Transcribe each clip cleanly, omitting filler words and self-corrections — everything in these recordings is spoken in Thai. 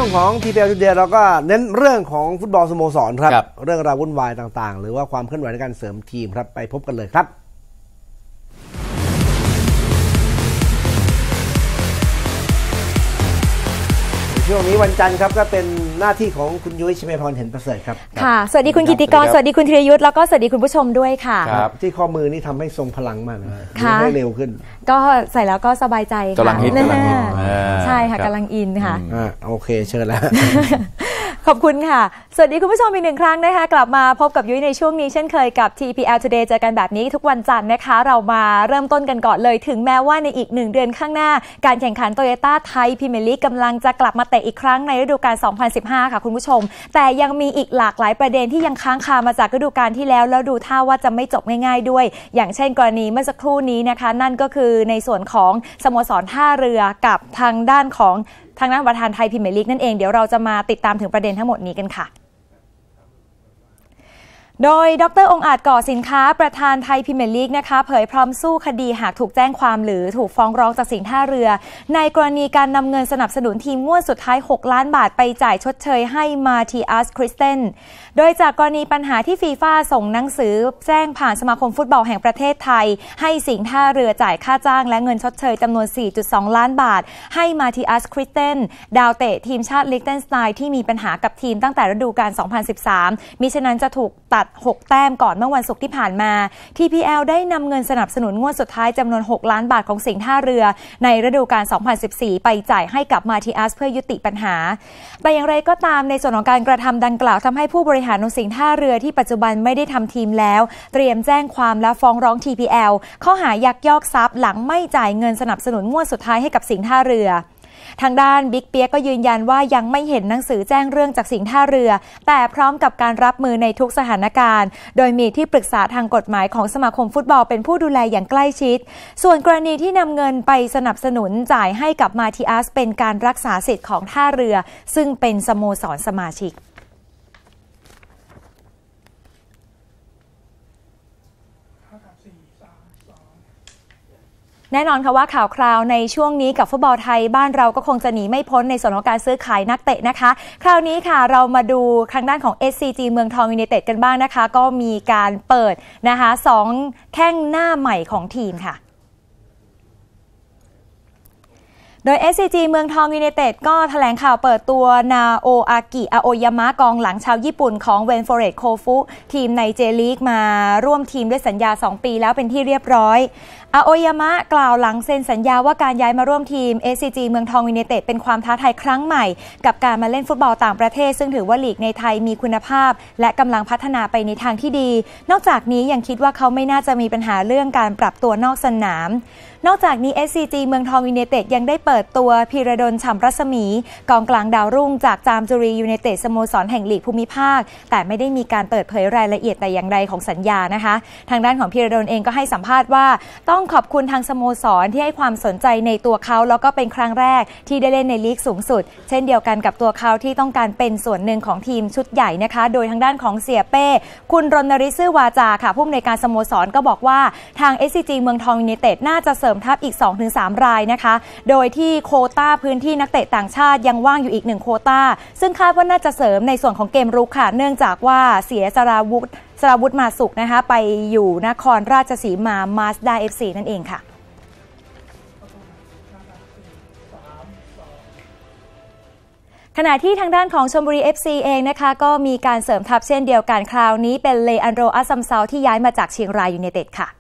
วงของ TPL Today เราก็เน้นเรื่องของฟุตบอลสโมสรครับเรื่องราววุ่นวายต่างๆหรือว่าความเคลื่อนไหวในการเสริมทีมครับไปพบกันเลยครับช่วงนี้วันจันทร์ครับก็เป็นหน้าที่ของคุณยุ้ยชิเมพรเห็นประเสริฐครับค่ะสวัสดีคุณกิติกรสวัสดีคุณธีรยุทธแล้วก็สวัสดีคุณผู้ชมด้วยค่ะครับที่ข้อมือนี่ทำให้ทรงพลังมากนะให้เร็วขึ้นก็ใส่แล้วก็สบายใจค่ะกำลังฮิตใช่ค่ะกำลังอินค่ะโอเคเชิญแล้วขอบคุณค่ะสวัสดีคุณผู้ชมอีกหนึ่งครั้งนะคะกลับมาพบกับยุ้ยในช่วงนี้เช่นเคยกับ TPL Today เจอกันแบบนี้ทุกวันจันทร์นะคะเรามาเริ่มต้นกันก่อนเลยถึงแม้ว่าในอีก1เดือนข้างหน้าการแข่งขันโตโยต้าไทยพรีเมียร์ลีกกำลังจะกลับมาเตะอีกครั้งในฤดูกาล 2015 ค่ะคุณผู้ชมแต่ยังมีอีกหลากหลายประเด็นที่ยังค้างคามาจากฤดูกาลที่แล้วดูท่าว่าจะไม่จบง่ายๆด้วยอย่างเช่นกรณีเมื่อสักครู่นี้นะคะนั่นก็คือในส่วนของสโมสรท่าเรือกับทางด้านประธานไทยพรีเมียร์ลีกนั่นเองเดี๋ยวเราจะมาติดตามถึงประเด็นทั้งหมดนี้กันค่ะโดยดร.องค์อาจก่อสินค้าประธานไทยพรีเมียร์ลีกนะคะเผยพร้อมสู้คดีหากถูกแจ้งความหรือถูกฟ้องร้องจากสิงห์ท่าเรือในกรณีการนำเงินสนับสนุนทีมงวดสุดท้าย6ล้านบาทไปจ่ายชดเชยให้มาทีอัสคริสเตนโดยจากกรณีปัญหาที่ฟีฟ่าส่งหนังสือแจ้งผ่านสมาคมฟุตบอลแห่งประเทศไทยให้สิงห์ท่าเรือจ่ายค่าจ้างและเงินชดเชยจำนวน 4.2 ล้านบาทให้มาทีอัสคริสเตนดาวเตะทีมชาติลิกเทนสไตน์ที่มีปัญหากับทีมตั้งแต่ฤดูกาล 2013 มิฉะนั้นจะถูกตัด6แต้มก่อนเมื่อวันศุกร์ที่ผ่านมา TPL ได้นำเงินสนับสนุนงวดสุดท้ายจำนวน6ล้านบาทของสิงห์ท่าเรือในฤดูกาล 2014 ไปจ่ายให้กับมาทีอัสเพื่อยุติปัญหาแต่อย่างไรก็ตามในส่วนของการกระทำดังกล่าวทำให้ผู้บริหารของสิงห์ท่าเรือที่ปัจจุบันไม่ได้ทำทีมแล้วเตรียมแจ้งความและฟ้องร้อง TPL ข้อหายักยอกทรัพย์หลังไม่จ่ายเงินสนับสนุนงวดสุดท้ายให้กับสิงห์ท่าเรือทางด้านบิ๊กเปียกก็ยืนยันว่ายังไม่เห็นหนังสือแจ้งเรื่องจากสิงห์ท่าเรือแต่พร้อมกับการรับมือในทุกสถานการณ์โดยมีที่ปรึกษาทางกฎหมายของสมาคมฟุตบอลเป็นผู้ดูแลอย่างใกล้ชิดส่วนกรณีที่นำเงินไปสนับสนุนจ่ายให้กับมาทีอัสเป็นการรักษาสิทธิ์ของท่าเรือซึ่งเป็นสโมสรสมาชิกแน่นอนค่ะว่าข่าวคราวในช่วงนี้กับฟุตบอลไทยบ้านเราก็คงจะหนีไม่พ้นในส่วนของการซื้อขายนักเตะนะคะคราวนี้ค่ะเรามาดูทางด้านของ SCG เมืองทองยูไนเต็ดกันบ้างนะคะก็มีการเปิดนะคะ2แข้งหน้าใหม่ของทีมค่ะโดย SCG เมืองทองยูไนเต็ดก็แถลงข่าวเปิดตัวนาโออากิอาโอยามะกองหลังชาวญี่ปุ่นของเวนโฟเรตโคฟุทีมในเจลีกมาร่วมทีมด้วยสัญญา2ปีแล้วเป็นที่เรียบร้อยอาโอยามะกล่าวหลังเซ็นสัญญาว่าการย้ายมาร่วมทีม SCG เมืองทองยูไนเต็ดเป็นความท้าทายครั้งใหม่กับการมาเล่นฟุตบอลต่างประเทศซึ่งถือว่าลีกในไทยมีคุณภาพและกำลังพัฒนาไปในทางที่ดีนอกจากนี้ยังคิดว่าเขาไม่น่าจะมีปัญหาเรื่องการปรับตัวนอกสนามนอกจากนี้ SCG เมืองทองยูไนเต็ดยังได้เปิดตัวพีระดลฉ่ำรัศมีกองกลางดาวรุ่งจากจามจุรียูไนเต็ดสโมสรแห่งลีกภูมิภาคแต่ไม่ได้มีการเปิดเผยรายละเอียดแต่อย่างใดของสัญญานะคะทางด้านของพีระดลเองก็ให้สัมภาษณ์ว่าต้องขอบคุณทางสโมสรที่ให้ความสนใจในตัวเขาแล้วก็เป็นครั้งแรกที่ได้เล่นในลีกสูงสุดเช่นเดียวกันกับตัวเขาที่ต้องการเป็นส่วนหนึ่งของทีมชุดใหญ่นะคะโดยทางด้านของเสียเป้คุณรณฤทธิ์ซื่อวาจาค่ะผู้อำนวยการสโมสรก็บอกว่าทาง SCG เมืองทองยูไนเต็ดน่าจะเสริมทัพอีก 2-3 รายนะคะโดยที่โควต้าพื้นที่นักเตะต่างชาติยังว่างอยู่อีก1โควต้าซึ่งคาดว่าน่าจะเสริมในส่วนของเกมรุกค่ะเนื่องจากว่าเสียสราวุธมาสุขนะคะไปอยู่นครราชสีมามาสด้า FC นั่นเองค่ะขณะที่ทางด้านของชลบุรี FC เองนะคะก็มีการเสริมทัพเช่นเดียวกันคราวนี้เป็นเลอันโดรอัสซัมเซาที่ย้ายมาจากเชียงรายยูไนเต็ดค่ะ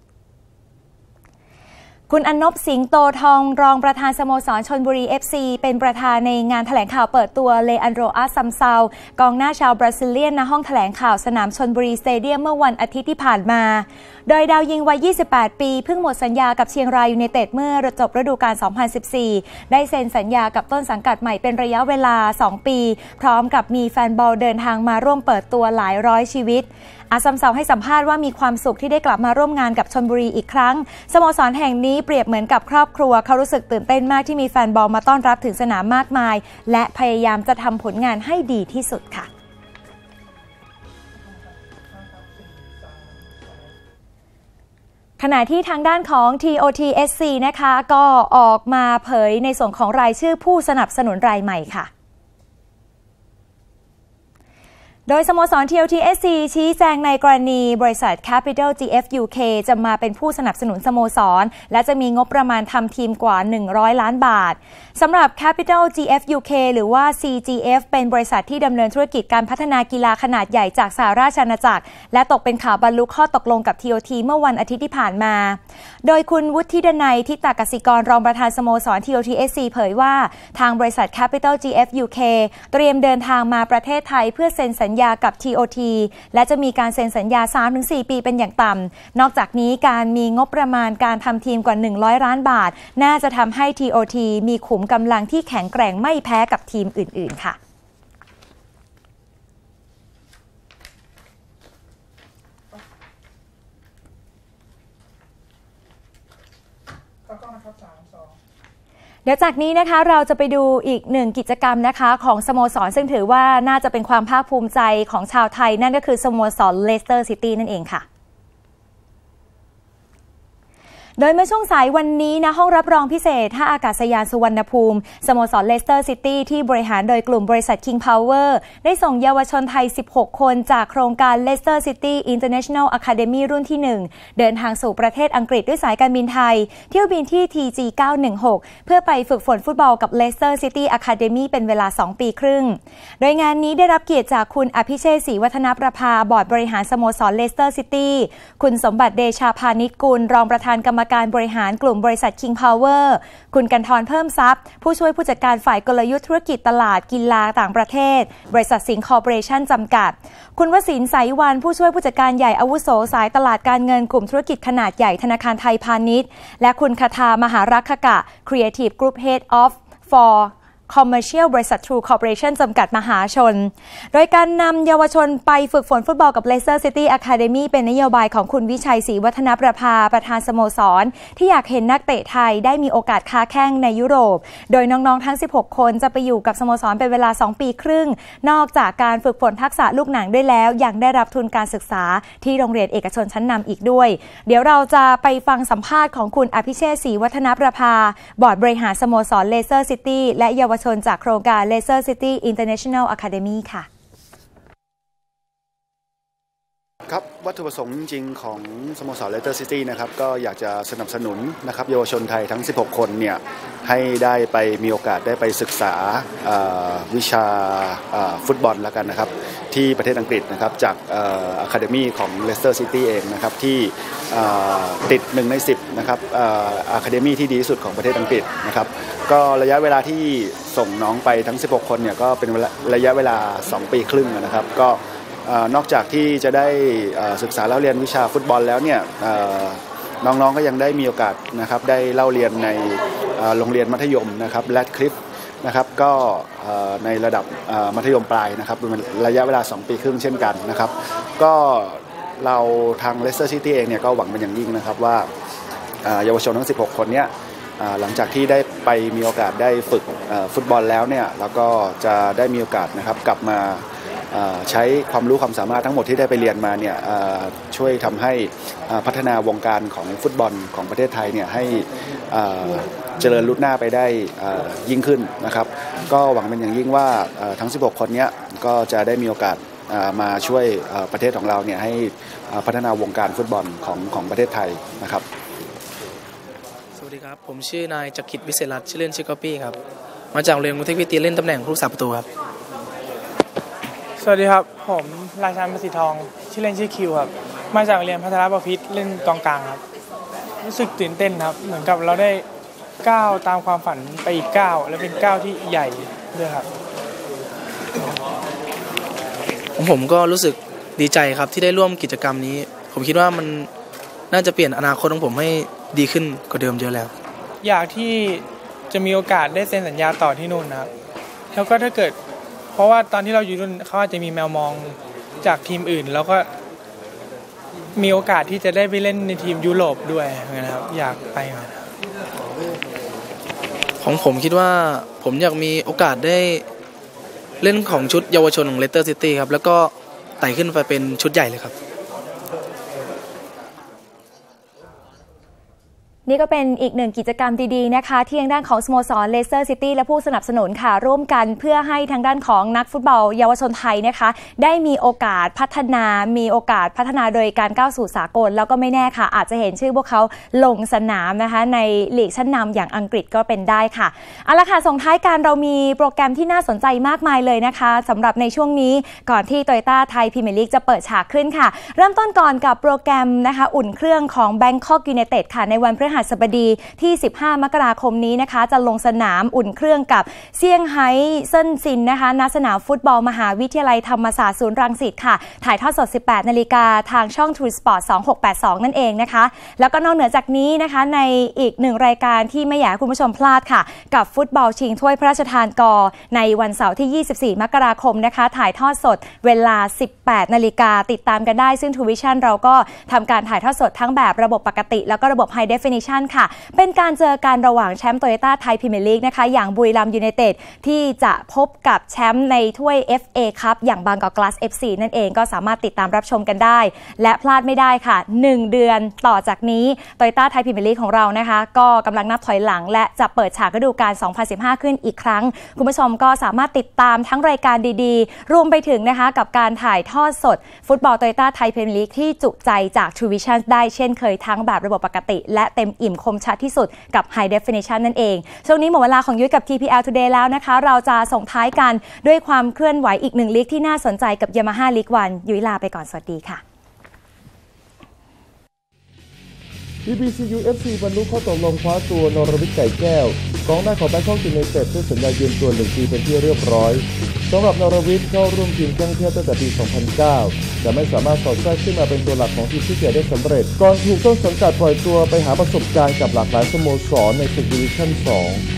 คุณอนบสิงโตทองรองประธานสโมสรชลบุรี FC เป็นประธานในงานแถลงข่าวเปิดตัวเลอันโดรอัสซัมเซากองหน้าชาวบราซิเลียนณห้องแถลงข่าวสนามชลบุรีสเตเดียมเมื่อวันอาทิตย์ที่ผ่านมาโดยดาวยิงวัย 28 ปีเพิ่งหมดสัญญากับเชียงรายยูไนเต็ดเมื่อจบฤดูกาล 2014 ได้เซ็นสัญญากับต้นสังกัดใหม่เป็นระยะเวลา 2 ปีพร้อมกับมีแฟนบอลเดินทางมาร่วมเปิดตัวหลายร้อยชีวิตอาซัมเซาให้สัมภาษณ์ว่ามีความสุขที่ได้กลับมาร่วมงานกับชลบุรีอีกครั้งสโมสรแห่งนี้เปรียบเหมือนกับครอบครัวเขารู้สึกตื่นเต้นมากที่มีแฟนบอลมาต้อนรับถึงสนามมากมายและพยายามจะทำผลงานให้ดีที่สุดค่ะ ขณะที่ทางด้านของ TOTSC นะคะก็ออกมาเผยในส่วนของรายชื่อผู้สนับสนุนรายใหม่ค่ะโดยสโมสร TOTSC ชี้แจงในกรณีบริษัท Capital GF UK จะมาเป็นผู้สนับสนุนสโมสรและจะมีงบประมาณทำทีมกว่า100ล้านบาทสำหรับ Capital GF UK หรือว่า CGF เป็นบริษัทที่ดำเนินธุรกิจการพัฒนากีฬาขนาดใหญ่จากสหราชอาณาจักรและตกเป็นข่าวบรรลุข้อตกลงกับ TOT เมื่อวันอาทิตย์ที่ผ่านมาโดยคุณวุฒิดนัย ทิตากสิกรรองประธานสโมสร TOTSC เผยว่าทางบริษัท Capital GF UK เตรียมเดินทางมาประเทศไทยเพื่อเซ็นสัญญากับ TOT และจะมีการเซ็นสัญญา 3-4 ปีเป็นอย่างต่ำนอกจากนี้การมีงบประมาณการทำทีมกว่า100ล้านบาทน่าจะทำให้ TOT มีขุมกำลังที่แข็งแกร่งไม่แพ้กับทีมอื่นๆค่ะเดี๋ยวจากนี้นะคะเราจะไปดูอีกหนึ่งกิจกรรมนะคะของสโมสรซึ่งถือว่าน่าจะเป็นความภาคภูมิใจของชาวไทยนั่นก็คือสโมสรเลสเตอร์ซิตี้นั่นเองค่ะโดยเมื่อช่วงสายวันนี้ณห้องรับรองพิเศษท่าอากาศยานสุวรรณภูมิสโมสรเลสเตอร์ซิตี้ที่บริหารโดยกลุ่มบริษัท King Power ได้ส่งเยาวชนไทย16คนจากโครงการ Leicester City International Academy รุ่นที่1เดินทางสู่ประเทศอังกฤษด้วยสายการบินไทยเที่ยวบินที่ TG 916เพื่อไปฝึกฝนฟุตบอลกับ Leicester City Academy เป็นเวลา2ปีครึ่งโดยงานนี้ได้รับเกียรติจากคุณอภิเชษฐ์ศรีวัฒนประภาบอร์ดบริหารสโมสรเลสเตอร์ซิตี้คุณสมบัติเดชาพานิชกุลรองประธานกรรมการบริหารกลุ่มบริษัท King Power คุณกันทรเพิ่มทรัพย์ผู้ช่วยผู้จัดการฝ่ายกลยุทธ์ธุรกิจตลาดกีฬาต่างประเทศบริษัทสิงห์คอร์ปอเรชั่นจำกัดคุณวศินทร์ไสวรรณผู้ช่วยผู้จัดการใหญ่อาวุโสสายตลาดการเงินกลุ่มธุรกิจขนาดใหญ่ธนาคารไทยพาณิชย์และคุณคทามหารักขกะ Creative Group Head of for Commercial บริษัท True Corporation จำกัดมหาชนโดยการนำเยาวชนไปฝึกฝนฟุตบอลกับ Leicester City Academy เป็นนโยบายของคุณวิชัยศรีวัฒนประภาประธานสโมสรที่อยากเห็นนักเตะไทยได้มีโอกาสค้าแข้งในยุโรปโดยน้องๆทั้ง16คนจะไปอยู่กับสโมสรเป็นเวลา2ปีครึ่งนอกจากการฝึกฝนทักษะลูกหนังด้วยแล้วยังได้รับทุนการศึกษาที่โรงเรียนเอกชนชั้นนำอีกด้วยเดี๋ยวเราจะไปฟังสัมภาษณ์ของคุณอภิเชษฐ์ศรีวัฒนประภาบอร์ดบริหารสโมสร Leicester City และเยาวชนจากโครงการ Leicester City International Academy ค่ะครับวัตถุประสงค์จริงๆของสโมสร Leicester City นะครับก็อยากจะสนับสนุนนะครับเยาวชนไทยทั้ง16คนเนี่ยให้ได้ไปมีโอกาสได้ไปศึกษาวิชาฟุตบอลแล้วกันนะครับที่ประเทศอังกฤษนะครับจากAcademy ของ Leicester City เองนะครับที่ติด1ใน10นะครับAcademy ที่ดีที่สุดของประเทศอังกฤษนะครับก็ระยะเวลาที่ส่งน้องไปทั้ง16คนเนี่ยก็เป็นระยะเวลา2ปีครึ่งนะครับก็นอกจากที่จะได้ศึกษาเล่าเรียนวิชาฟุตบอลแล้วเนี่ยน้องๆก็ยังได้มีโอกาสนะครับได้เล่าเรียนในโรงเรียนมัธยมนะครับแรดคลิฟนะครับก็ในระดับมัธยมปลายนะครับเป็นระยะเวลา2ปีครึ่งเช่นกันนะครับก็เราทาง Leicester City เองเนี่ยก็หวังเป็นอย่างยิ่งนะครับว่าเยาวชนทั้ง16คนเนี่ยหลังจากที่ได้ไปมีโอกาสได้ฝึกฟุตบอลแล้วเนี่ยแล้วก็จะได้มีโอกาสนะครับกลับมาใช้ความรู้ความสามารถทั้งหมดที่ได้ไปเรียนมาเนี่ยช่วยทำให้พัฒนาวงการของฟุตบอลของประเทศไทยเนี่ยให้เจริญรุ่งหน้าไปได้ยิ่งขึ้นนะครับก็หวังเป็นอย่างยิ่งว่าทั้ง16คนนี้ก็จะได้มีโอกาสมาช่วยประเทศของเราเนี่ยให้พัฒนาวงการฟุตบอลของประเทศไทยนะครับสวัสดีครับผมชื่อนายจักริดวิเศษรัตน์ชื่อเล่นชื่อก๊อปปี้ครับมาจากโรงเรียนมุทิวิทย์เล่นตำแหน่งผู้รักษาประตูครับสวัสดีครับผมราชันประสิทธิ์ทองชื่อเล่นชื่อคิวครับมาจากโรงเรียนพัฒนาบพิตรเล่นกองกลางครับรู้สึกตื่นเต้นครับเหมือนกับเราได้ก้าวตามความฝันไปอีกก้าวและเป็นก้าวที่ใหญ่ด้วยครับผมก็รู้สึกดีใจครับที่ได้ร่วมกิจกรรมนี้ผมคิดว่ามันน่าจะเปลี่ยนอนาคตของผมให้ดีขึ้นกว่าเดิมเยอะแล้วอยากที่จะมีโอกาสได้เซ็นสัญญาต่อที่นู่นนะครับแล้วก็ถ้าเกิดเพราะว่าตอนที่เราอยู่นู่นเขาอาจจะมีแมวมองจากทีมอื่นแล้วก็มีโอกาสที่จะได้ไปเล่นในทีมยุโรปด้วยนะครับอยากไปของผมคิดว่าผมอยากมีโอกาสได้เล่นของชุดเยาวชนของ Leicester City ครับแล้วก็ไต่ขึ้นไปเป็นชุดใหญ่เลยครับนี่ก็เป็นอีกหนึ่งกิจกรรมดีๆนะคะที่ทางด้านของสโมสรเลสเตอร์ซิตี้และผู้สนับสนุนค่ะร่วมกันเพื่อให้ทางด้านของนักฟุตบอลเยาวชนไทยนะคะได้มีโอกาสพัฒนาโดยการก้าวสู่สากลแล้วก็ไม่แน่ค่ะอาจจะเห็นชื่อพวกเขาลงสนามนะคะในลีกชั้นนำอย่างอังกฤษก็เป็นได้ค่ะเอาละค่ะส่งท้ายการเรามีโปรแกรมที่น่าสนใจมากมายเลยนะคะสำหรับในช่วงนี้ก่อนที่โตโยต้าไทยพรีเมียร์ลีกจะเปิดฉากขึ้นค่ะเริ่มต้นก่อนกับโปรแกรมนะคะอุ่นเครื่องของ Bangkok United ค่ะในวันพฤหัสบดีที่15มกราคมนี้นะคะจะลงสนามอุ่นเครื่องกับเซี่ยงไฮ้เซินซินนะคะณสนามฟุตบอลมหาวิทยาลัยธรรมศาสตร์ศูนย์รังสิตค่ะถ่ายทอดสด 18 นาฬิกาทางช่อง True Sport 2682 นั่นเองนะคะแล้วก็นอกเหนือจากนี้นะคะในอีกหนึ่งรายการที่ไม่อยากให้คุณผู้ชมพลาดค่ะกับฟุตบอลชิงถ้วยพระราชทานกในวันเสาร์ที่ 24 มกราคมนะคะถ่ายทอดสดเวลา 18 นาฬิกาติดตามกันได้ซึ่ง True Vision เราก็ทำการถ่ายทอดสดทั้งแบบระบบปกติแล้วก็ระบบ High Definition ค่ะเป็นการเจอกันระหว่างแชมป์โตโยต้าไทยพรีเมียร์ลีกนะคะอย่างบุรีรัมย์ยูไนเต็ดที่จะพบกับแชมป์ในถ้วย FA คัพอย่างบางกอกกลาส FC นั่นเองก็สามารถติดตามรับชมกันได้และพลาดไม่ได้ค่ะ1เดือนต่อจากนี้โตโยต้าไทยพรีเมียร์ลีกของเรานะคะก็กำลังนับถอยหลังและจะเปิดฉากฤดูกาล 2015 ขึ้นอีกครั้งคุณผู้ชมก็สามารถติดตามทั้งรายการดีๆรวมไปถึงนะคะกับการถ่ายทอดสดฟุตบอลโตโยต้าไทยพรีเมียร์ลีกที่จุใจจาก True Vision ได้เช่นเคยทั้งแบบระบบปกติและเต็มอิ่มคมชัดที่สุดกับ High Definition นั่นเองช่วงนี้หมดเวลาของยุ้ยกับ TPL Today แล้วนะคะเราจะส่งท้ายกันด้วยความเคลื่อนไหวอีกหนึ่งลีกที่น่าสนใจกับ Yamaha League 1ยุ้ยลาไปก่อนสวัสดีค่ะ BBCU FC บรรลุข้อตกลงคว้าตัวนรวิทย์ไก่แก้วกองหน้าของแบงคอกยูไนเต็ดด้วยสัญญายืมตัว1 ปีเป็นที่เรียบร้อยสำหรับนรวิทย์เข้าร่วมทีมแข้งเทพตั้งแต่ปี 2009 แต่ไม่สามารถสอดแทรกขึ้นมาเป็นตัวหลักของทีมที่เกิดได้สำเร็จก่อนถูกต้นสังกัดปล่อยตัวไปหาประสบการณ์กับหลากหลายสโมสรในศึกดิวิชั่น 2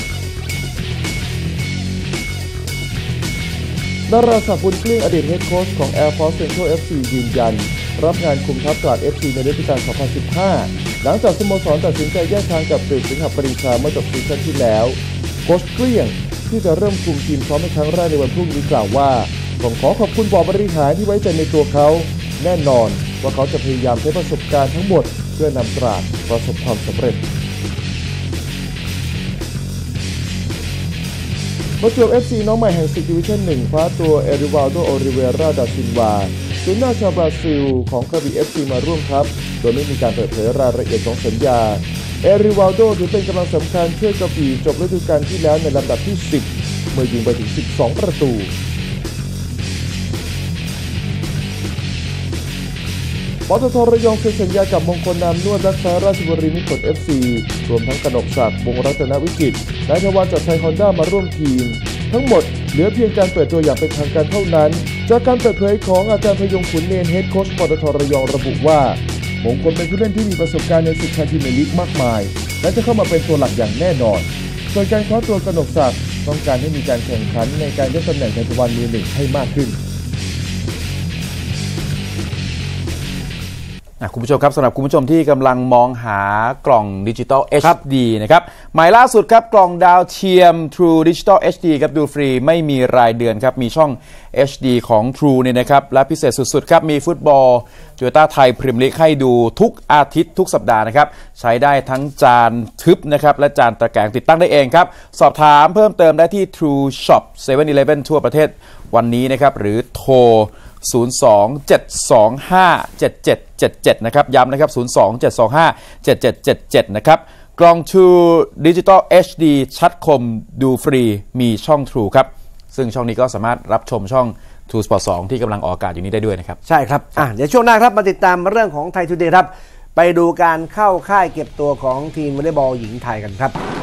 ดาราศักดิ์บุญเกลี้ยงอดีตเฮดโค้ชของ Air Force Central FC ยืนยันรับงานคุมทัพตราด FC ในฤดูกาล 2015 หลังจากสโมสรตัดสินใจแยกทางกับกฤษ สิงหปรีชาเมื่อจบซีซั่นที่แล้วโค้ชเกลี้ยงที่จะเริ่มคุมทีมซ้อมในครั้งแรกในวันพรุ่งนี้กล่าวว่าผมขอขอบคุณบอร์ดบริหารที่ไว้ใจในตัวเขาแน่นอนว่าเขาจะพยายามใช้ประสบการณ์ทั้งหมดเพื่อนำตราดประสบความสำเร็จประจวบ FC น้องใหม่แห่งศึกดิวิชั่น 1 คว้าตัวเอริวาลโด โอริเวรา ดาซินวาศูนย์หน้าชาวบราซิลของกระบี่ FC มาร่วมครับโดยไม่มีการเปิดเผยรายละเอียดของสัญญาเอริวาลโดถือเป็นกำลังสำคัญช่วยกระบี่จบฤดูกาลที่แล้วในลำดับที่ 10 เมื่อยิงไปถึง 12 ประตูปตท.ระยองเซ็นสัญญากับมงคลนามนวดรักษาราชบุรีมิตรผล FC รวมทั้งกนกศักดิ์วงศ์รัตนวิจิตรนายธวัชจากไทยฮอนด้ามาร่วมทีมทั้งหมดเหลือเพียงการเปิดตัวอย่างเป็นทางการเท่านั้นจากการเปิดเผยของอาจารย์พยงขุนเนรเฮดโค้ชปตท.ระยองระบุว่ามงคลเป็นผู้เล่นที่มีประสบการณ์ในศึกไทยพรีเมียร์ลีกมากมายและจะเข้ามาเป็นตัวหลักอย่างแน่นอนส่วนการคว้าตัวกนกศักดิ์ต้องการให้มีการแข่งขันในการยกตำแหน่งในตะวันมือหนึ่งให้มากขึ้นคุณผู้ชมครับสำหรับคุณผู้ชมที่กำลังมองหากล่องดิจิตอล HD นะครับหมายล่าสุดครับกล่องดาวเทียม True Digital HD ครับดูฟรีไม่มีรายเดือนครับมีช่อง HD ของ True เนี่ยนะครับและพิเศษสุดๆครับมีฟุตบอลโตโยต้าไทยพรีเมียร์ลีกให้ดูทุกอาทิตย์ทุกสัปดาห์นะครับใช้ได้ทั้งจานทึบนะครับและจานตะแกรงติดตั้งได้เองครับสอบถามเพิ่มเติมได้ที่ True Shop 7-Eleven ทั่วประเทศวันนี้นะครับหรือโทร027257777นะครับย้ำนะครับ027257777นะครับกล่อง True Digital HD ชัดคมดูฟรีมีช่อง True ครับซึ่งช่องนี้ก็สามารถรับชมช่อง True Sport 2 ที่กำลังออกอากาศอยู่นี้ได้ด้วยนะครับใช่ครับเดี๋ยวช่วงหน้าครับมาติดตามเรื่องของไทยทูเดย์ครับไปดูการเข้าค่ายเก็บตัวของทีมวอลเลย์บอลหญิงไทยกันครับ